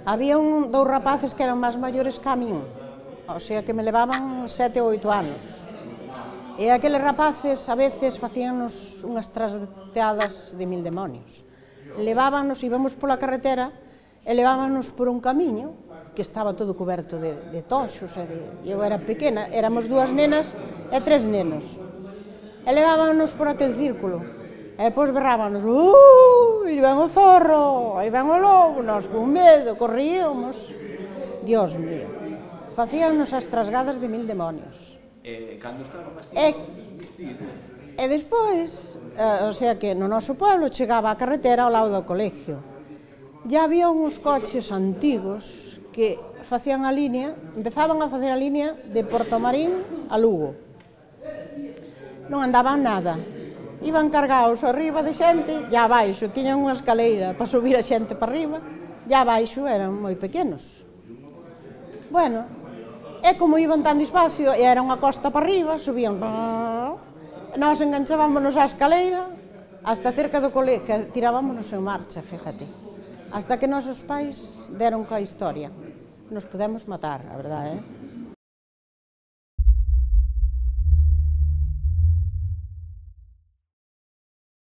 Había dous rapaces que eran máis maiores que a min, o sea que me levaban 7 ou 8 anos. E aqueles rapaces a veces facíanos unhas trasteadas de mil demonios. Levábanos, íbamos pola carretera e levábanos por un camiño que estaba todo coberto de toxos. Eu era pequena, éramos 2 nenas e 3 nenos. E levábanos por aquel círculo. E depois berrábanos, aí ven o zorro, aí ven o lobo, nós con medo, corríamos. Dios mío, facíanos as trasgadas de mil demonios. Cando estaban así... E despois, o sea que no noso pueblo chegaba a carretera ao lado do colegio. Ya había uns coches antigos que facían a línea, empezaban a facer a línea de Portomarín a Lugo. Non andaban nada, iban cargados arriba de xente e abaixo, tiñan unha escaleira para subir a xente para arriba, e abaixo eran moi pequenos. Bueno, e como iban tan despacio, e era unha costa para arriba, subían... Nós enganchábamos á escaleira hasta cerca do colegio, tirábamos en marcha, fíjate. Hasta que nosos pais deron coa historia. Nos podemos matar, a verdade,